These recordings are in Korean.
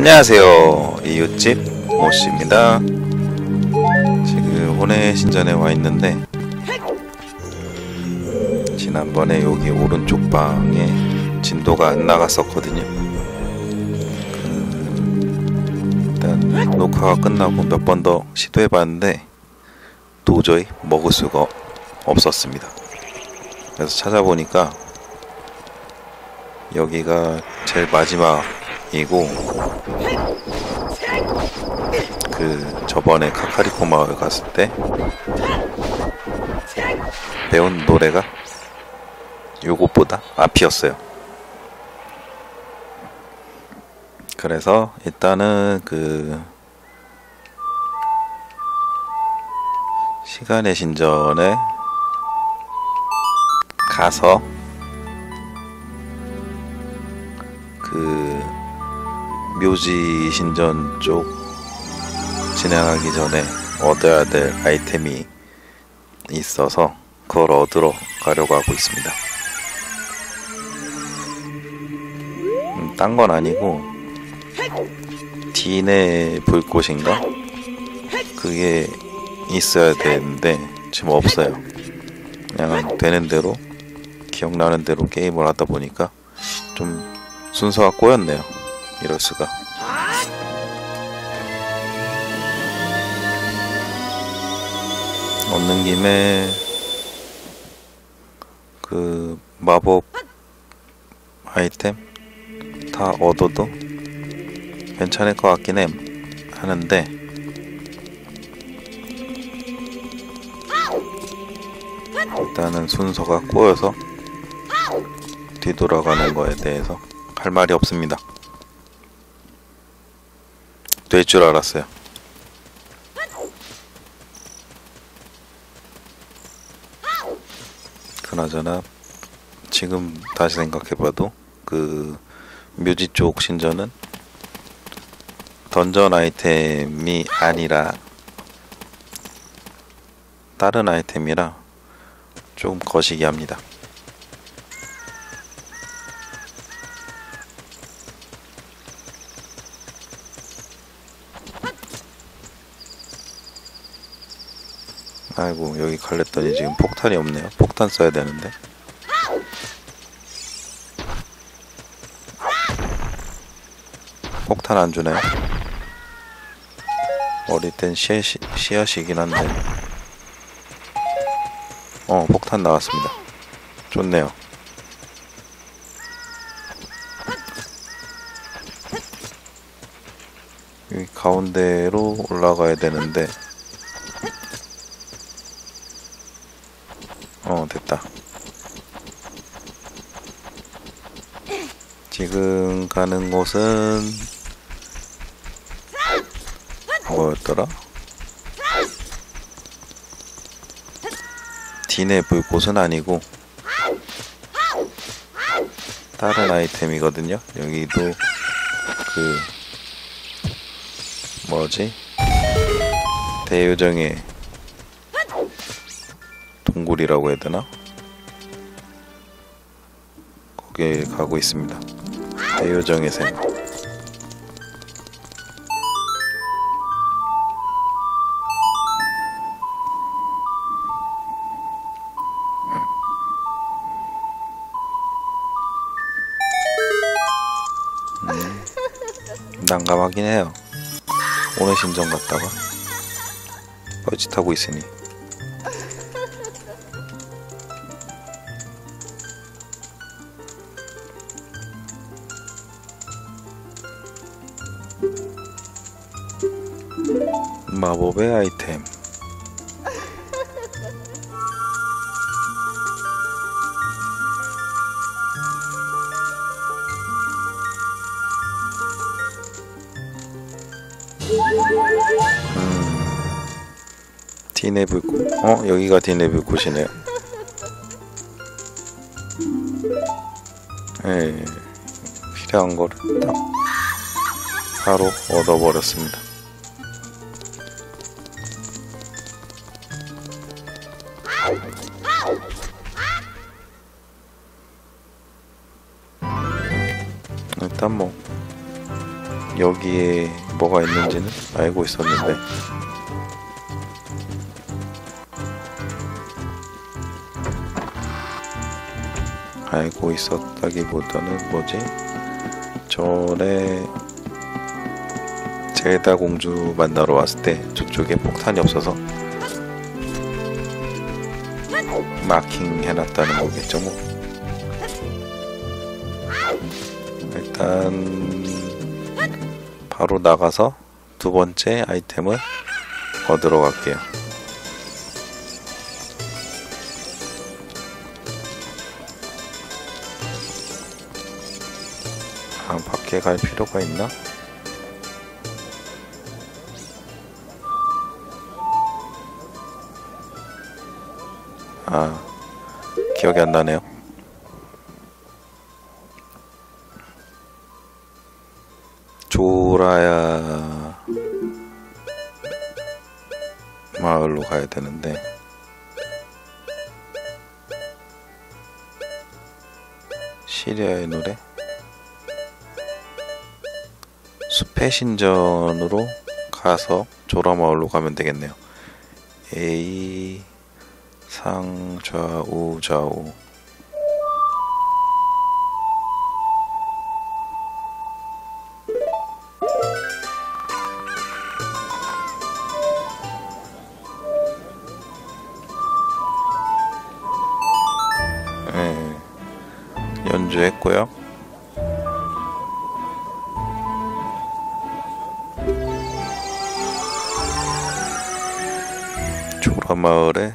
안녕하세요. 이웃집 모씨입니다. 지금 혼의 신전에 와 있는데 지난번에 여기 오른쪽 방에 진도가 안 나갔었거든요. 일단 녹화가 끝나고 몇 번 더 시도해봤는데 도저히 먹을 수가 없었습니다. 그래서 찾아보니까 여기가 제일 마지막이고 저번에 카카리코 마을 갔을 때 배운 노래가 요것보다 앞이었어요. 그래서 일단은 시간의 신전에 가서 묘지 신전 쪽 진행하기 전에 얻어야 될 아이템이 있어서 그걸 얻으러 가려고 하고 있습니다. 딴 건 아니고 딘의 불꽃인가? 그게 있어야 되는데 지금 없어요. 그냥 되는 대로 기억나는 대로 게임을 하다 보니까 좀 순서가 꼬였네요. 이럴 수가. 얻는 김에 마법 아이템 다 얻어도 괜찮을 것 같긴 하는데 일단은 순서가 꼬여서 뒤돌아가는 거에 대해서 할 말이 없습니다. 될 줄 알았어요. 그나저나 지금 다시 생각해봐도 묘지 쪽 신전은 던전 아이템이 아니라 다른 아이템이라 좀 거시기 합니다. 아이고, 여기 갈랬더니 지금 폭탄이 없네요. 폭탄 써야 되는데. 폭탄 안 주네요. 어릴 땐 씨앗이긴 한데. 폭탄 나왔습니다. 좋네요. 여기 가운데로 올라가야 되는데. 됐다. 지금 가는 곳은 뭐였더라? 딘의 불꽃은 아니고 다른 아이템이거든요. 여기도 뭐지? 대요정의 동굴이라고 해야 되나? 거기에 가고 있습니다. 대요정의 샘. 난감하긴 해요. 오늘 신전 갔다가 뻘짓하고 있으니. 마법의 아이템. 딘의 불꽃. 여기가 딘의 불꽃이네요. 필요한 거를 딱 바로 얻어버렸습니다. 일단 뭐 여기에 뭐가 있는지는 알고 있었는데 알고 있었다기보다는 뭐지? 전에 젤다 공주 만나러 왔을 때 저쪽에 폭탄이 없어서 마킹 해놨다는 거겠죠 뭐. 일단 바로 나가서 두 번째 아이템을 얻으러 갈게요. 아, 밖에 갈 필요가 있나? 아, 기억이 안 나네요. 조라야 마을로 가야 되는데 시리아의 노래? 숲의 신전으로 가서 조라 마을로 가면 되겠네요. A 상좌우 좌우 네, 연주했고요. 조라 마을에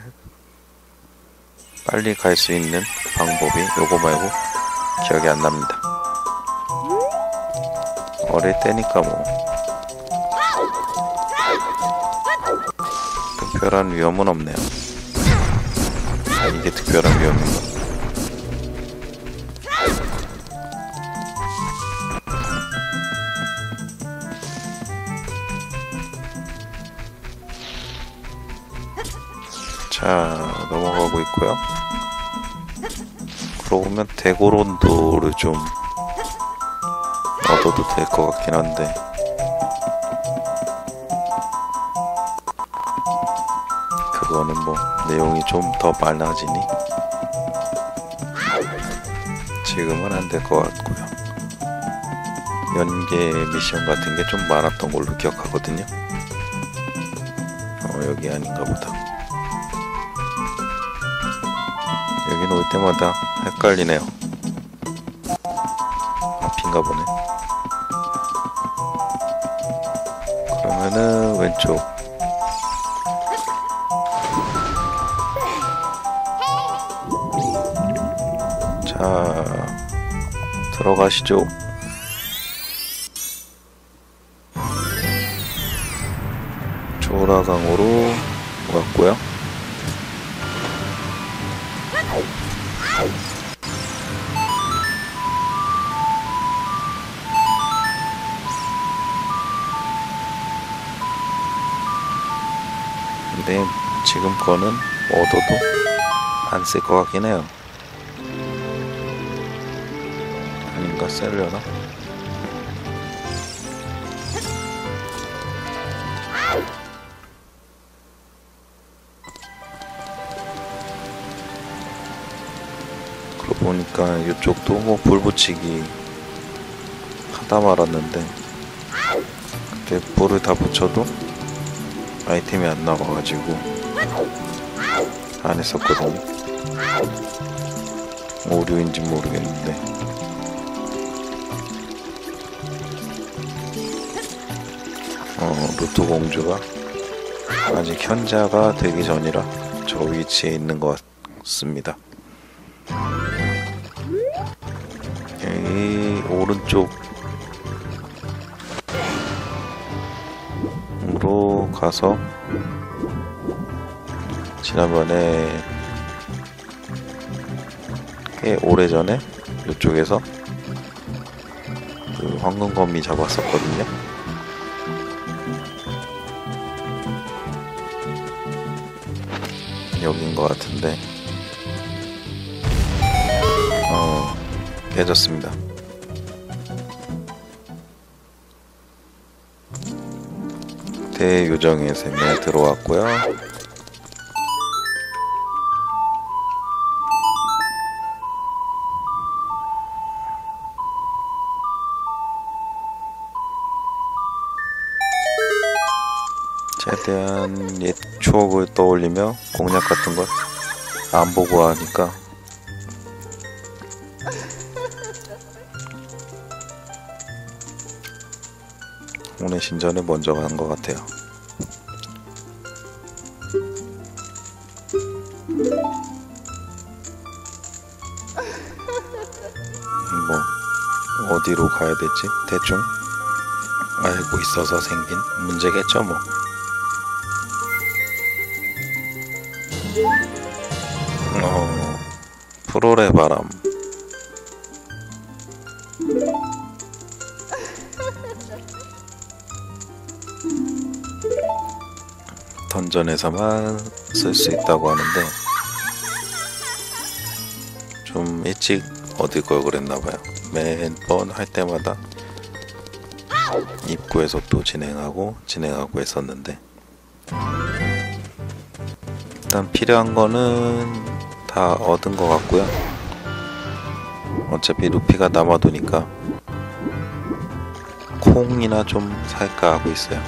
빨리 갈 수 있는 방법이 요거 말고 기억이 안 납니다. 어릴 때니까 뭐 특별한 위험은 없네요. 아, 이게 특별한 위험인가? 자, 넘어가고 있고요. 그러고 보면 대고론도를 좀 얻어도 될 것 같긴 한데 그거는 뭐 내용이 좀 더 많아지니 지금은 안 될 것 같고요. 연계 미션 같은 게 좀 많았던 걸로 기억하거든요. 여기 아닌가 보다. 여긴 올 때마다 헷갈리네요. 앞인가 보네. 그러면은 왼쪽. 자, 들어가시죠. 조라강으로 왔고요. 근데 지금 거는 얻어도 안 쓸 것 같긴 해요. 아닌가? 쓰려나? 그러고 보니까 이쪽도 뭐 불 붙이기 하다 말았는데 그때 불을 다 붙여도 아이템이 안 나와가지고 안 했었거든요. 오류인지 모르겠는데 루트 공주가 아직 현자가 되기 전이라 저 위치에 있는 것 같습니다. 이 오른쪽으로 가서 지난번에 꽤 오래전에 이쪽에서 그 황금거미 잡았었거든요. 여긴 것 같은데 깨졌습니다. 대유정의 셈에 들어왔고요. 최대한 옛 추억을 떠올리며 공략 같은 걸 안 보고 하니까 오늘 신전에 먼저 간 것 같아요. 뭐 어디로 가야 될지 대충 알고 있어서 생긴 문제겠죠 뭐. 프롤의 바람. 던전에서만 쓸 수 있다고 하는데 좀 일찍 얻을 걸 그랬나봐요. 매번 할 때마다 입구에서 또 진행하고 했었는데 일단 필요한 거는 다 얻은 것 같고요. 어차피 루피가 남아도니까 콩이나 좀 살까 하고 있어요.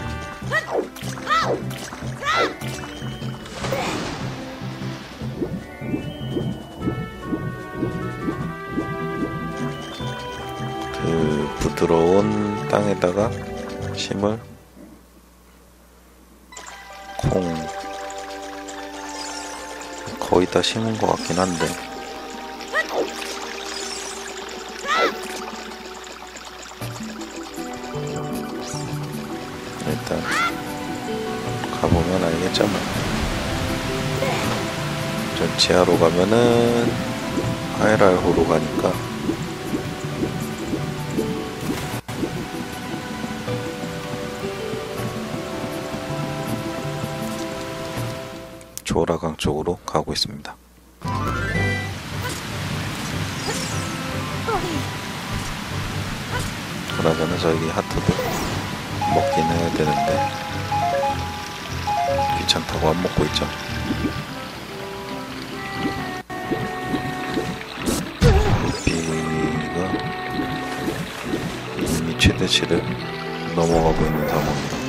그 부드러운 땅에다가 심을 콩 거의 다 심은 것 같긴 한데 일단 가보면 알겠죠 뭐. 저 지하로 가면은 하이랄호로 가니까 조라강 쪽으로 가고 있습니다. 그러자면 저기 하트도 먹긴 해야 되는데 귀찮다고 안 먹고 있죠. 루피가 이미 최대치를 넘어가고 있는 상황이라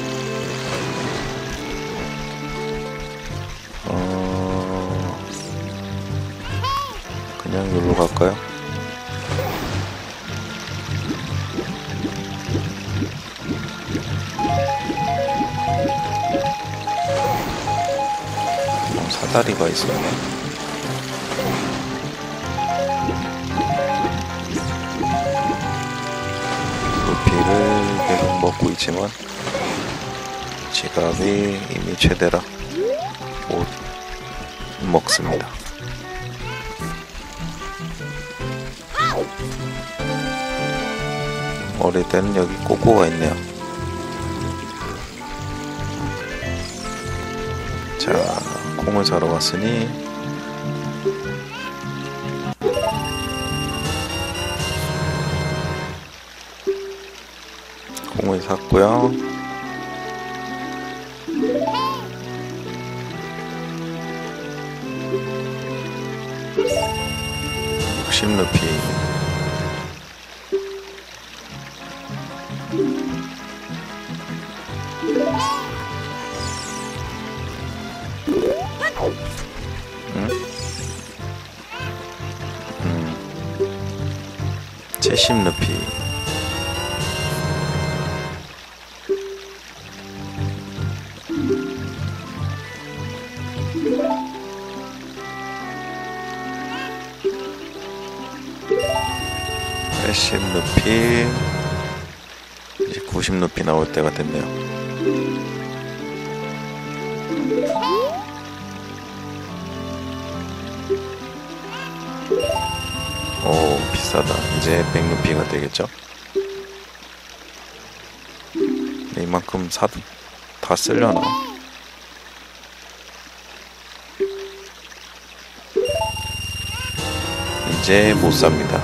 그냥 여기로 갈까요? 사다리가 있었네. 루피를 계속 먹고 있지만 지갑이 이미 최대라 못 먹습니다. 어릴 때는 여기 꼬꼬가 있네요. 자, 콩을 사러 왔으니 콩을 샀고요. 욕심 루피 채심 루피 채심 루피 이제 90 루피 나올 때가 됐네요. 오 비싸다. 이제 100루피가 되겠죠? 이만큼 사도 다 쓰려나? 이제 못 삽니다.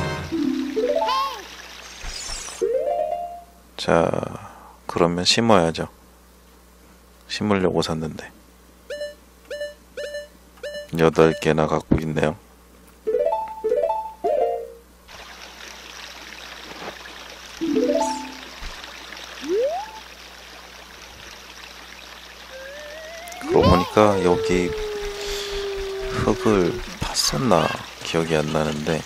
자, 그러면 심어야죠. 심으려고 샀는데 8개나 갖고 있네요. 그러고 보니까 여기 흙을 팠었나 기억이 안 나는데,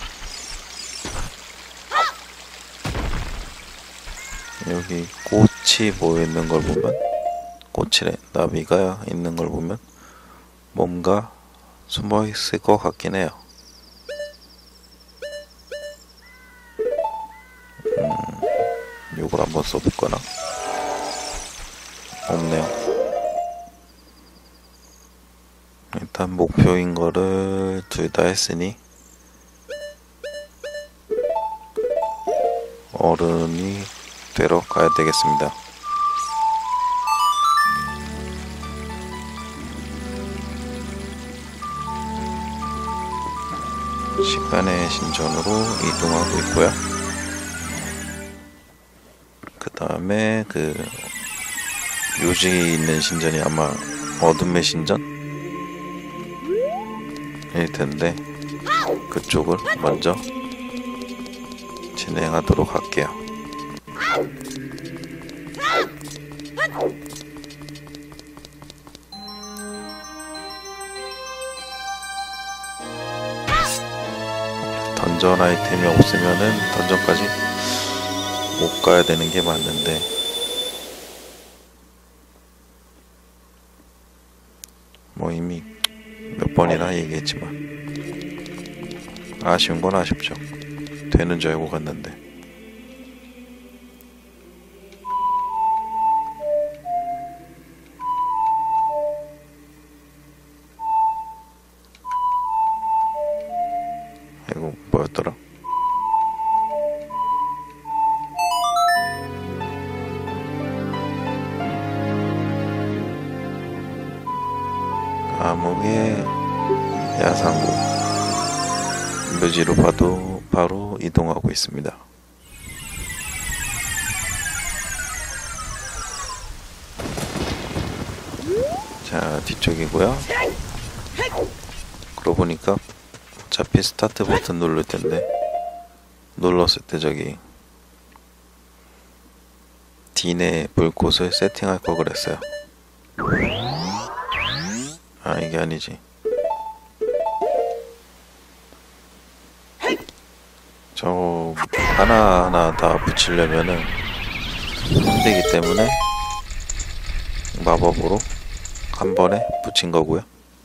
여기 꽃이 보이는 걸 보면, 꽃이래, 나비가 있는 걸 보면 뭔가 숨어 있을 것 같긴 해요. 이걸 한번 써볼까나? 없네요. 일단 목표인 거를 둘 다 했으니 어른이 되러 가야 되겠습니다. 시간의 신전으로 이동하고 있고요. 그 다음에 그 묘지 있는 신전이 아마 어둠의 신전? 일 텐데 그쪽을 먼저 진행하도록 할게요. 던전 아이템이 없으면은 던전까지 못 가야 되는 게 맞는데, 뭐 이미 몇 번이나 얘기했지만 아쉬운 건 아쉽죠. 되는 줄 알고 갔는데. 이거 뭐였더라? 암흑의 야상고 묘지로 봐도 바로 이동하고 있습니다. 자, 뒤쪽이고요. 그러고 보니까 어차피 스타트 버튼 누를 텐데, 눌렀을 때 저기 딘의 불꽃을 세팅할 거 그랬어요. 아, 이게 아니지. 저 하나하나 다 붙이려면은 힘들기 때문에 마법으로 한 번에 붙인 거고요.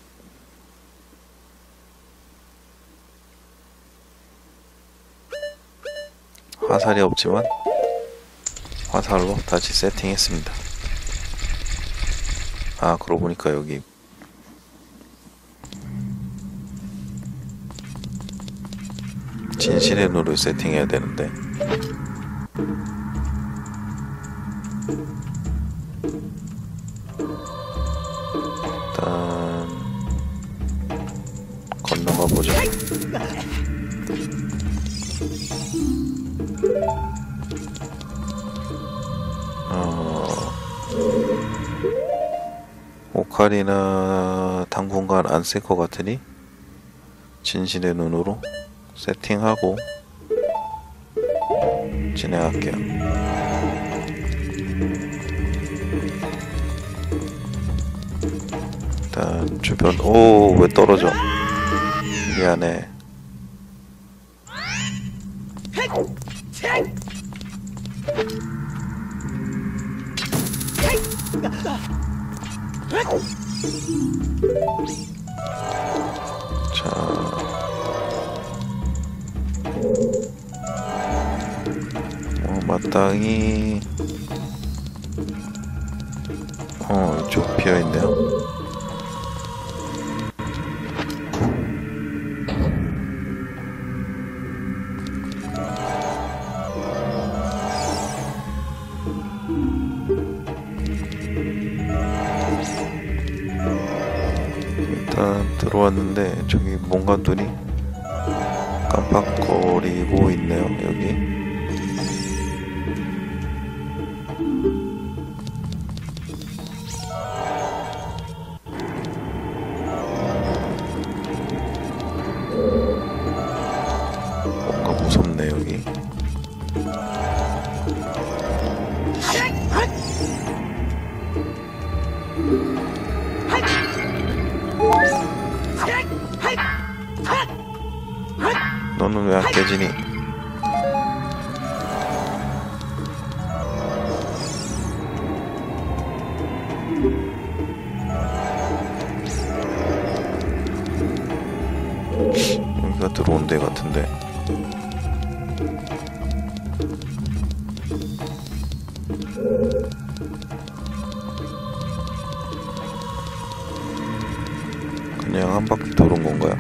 화살이 없지만 화살로 다시 세팅했습니다. 아, 그러고 보니까 여기 진실의 눈을 세팅해야 되는데, 일단 건너가 보죠. 오카리나 당분간 안 쓸 것 같으니 진실의 눈으로 세팅하고 진행할게요. 일단 주변, 오, 왜 떨어져? 미안해. 자, 마땅히 이쪽 비어있네요. 일단 들어왔는데 저기 뭔가 눈이 깜빡거리고 있네요. 여기 깨지니. 여기가 들어온 데 같은데. 그냥 한 바퀴 도는 건가요?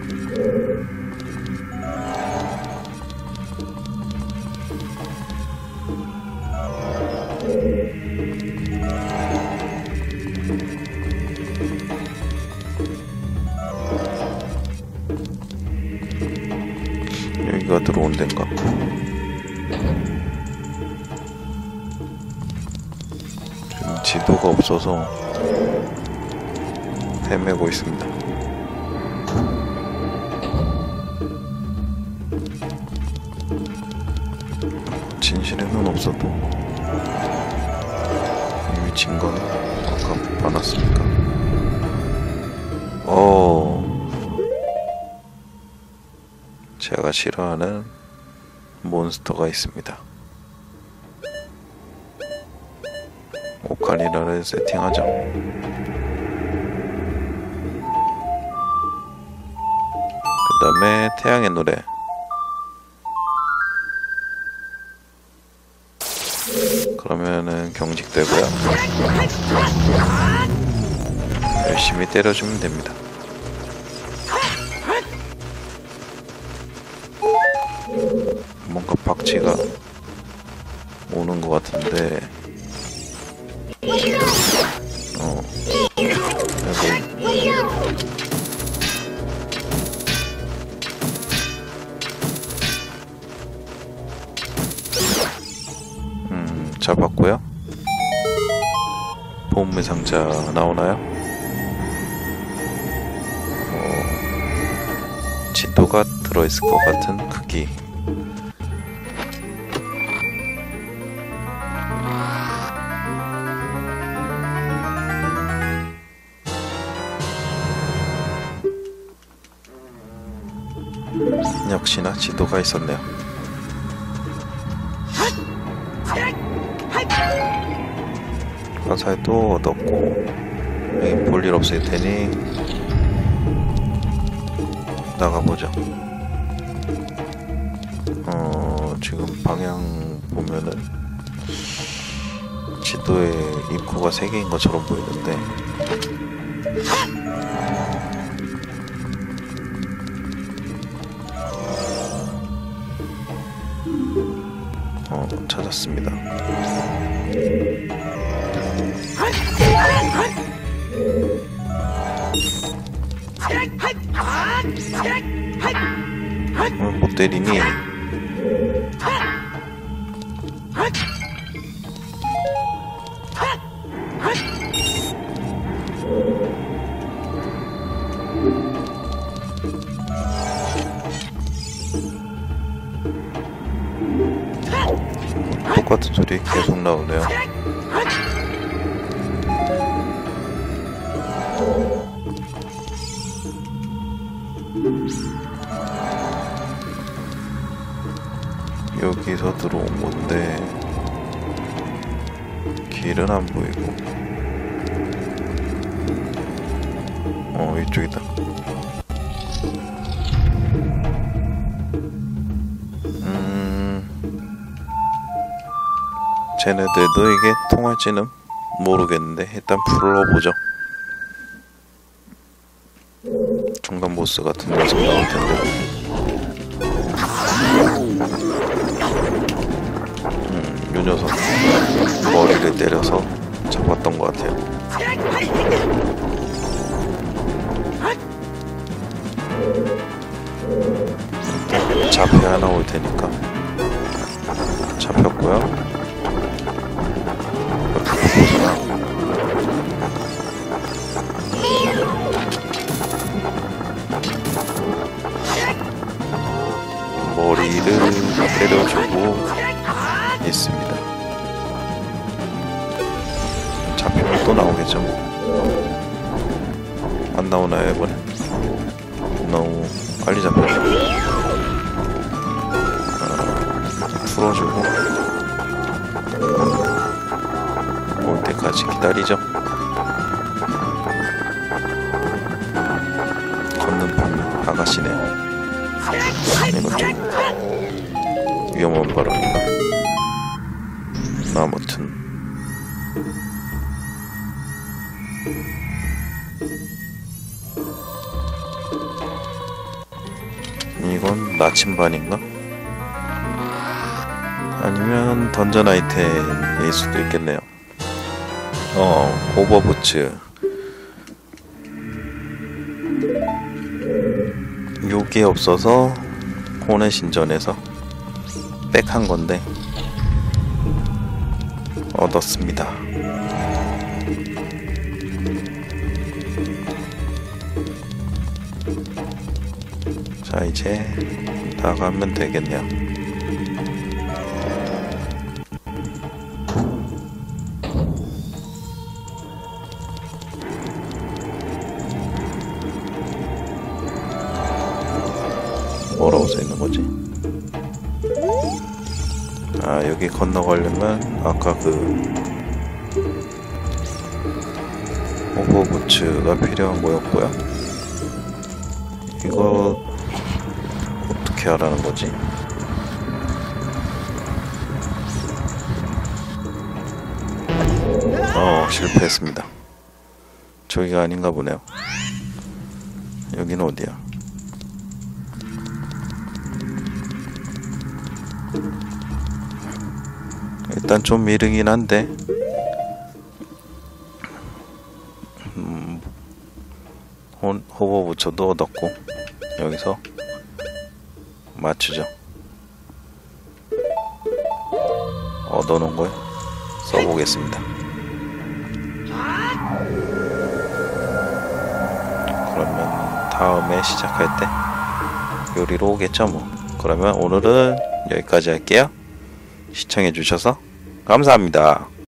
여기가 들어온 데인가? 지금 지도가 없어서 헤매고 있습니다. 진실에는 없어도 이미 증거는 아까 많았으니까. 제가 싫어하는 몬스터가 있습니다. 오카리나를 세팅하죠. 그 다음에 태양의 노래. 그러면은 경직되고요. 열심히 때려주면 됩니다. 뭔가 박쥐가 오는 것 같은데. 잡았고요. 보물 상자 나오나요? 지도가 들어있을 것 같은 크기. 역시나 지도가 있었네요. 화살도 얻었고, 여기 볼일 없을 테니 나가보죠. 지금 방향 보면은 지도에 입구가 3개인 것처럼 보이는데, 찾았습니다. 못 때리니? 똑같은 소리 계속 나오네요. 여기서 들어온 건데 길은 안 보이고. 이쪽이다. 쟤네들도 이게 통할지는 모르겠는데 일단 불러보죠. 중간 보스 같은 녀석 나올 텐데. 이 녀석 머리를 때려서 잡았던 것 같아요. 잡혀야 나올 테니까. 잡혔고요. 머리를 때려주고 있습니다. 잡히면 또 나오겠죠. 안 나오나요 이번에? 너무 빨리 잡혀요. 풀어주고 올 때까지 기다리죠. 걷는 방 아가씨네요. 이건 좀 위험한 발언인가? 아무튼 이건 나침반인가? 아니면 던전 아이템일 수도 있겠네요. 오버부츠. 요게 없어서 혼의 신전에서 빽한 건데 얻었습니다. 자, 이제 나가면 되겠네요. 뭐라고 써있는 거지? 아, 여기 건너가려면 아까 그 오버부츠가 필요한 거였고요. 이거 어떻게 하라는 거지? 실패했습니다. 저기가 아닌가 보네요. 여기는 어디야? 일단 좀 이르긴 한데 호버부츠도 얻었고 여기서 맞추죠. 얻어놓은 걸 써보겠습니다. 그러면 다음에 시작할 때 요리로 오겠죠 뭐. 그러면 오늘은 여기까지 할게요. 시청해주셔서 감사합니다.